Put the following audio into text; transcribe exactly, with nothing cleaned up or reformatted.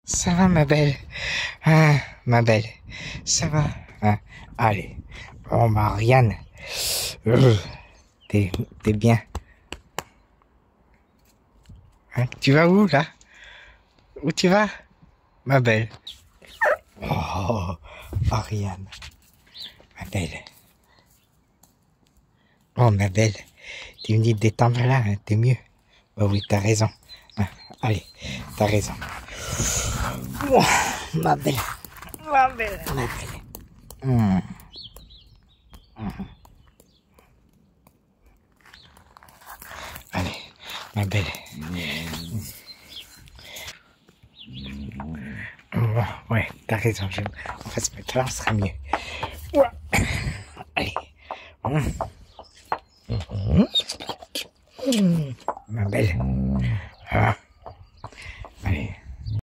Ça va, ma belle? Ah, ma belle. Ça va? Ah, allez. Bon, Marianne. Euh, t'es, t'es bien. Hein, tu vas où, là? Où tu vas, ma belle? Oh, Marianne. Ma belle. Oh, ma belle. Tu me dis de détendre là, hein, t'es mieux. Bah oui, t'as raison. Ah, allez, t'as raison. Oh, ma belle. Ma belle. Ma belle. Mmh. Mmh. Allez, ma belle. Mmh. Ouais, t'as raison. Je... On va se mettre là, on sera mieux. Ouais. Allez. Mmh. Mmh.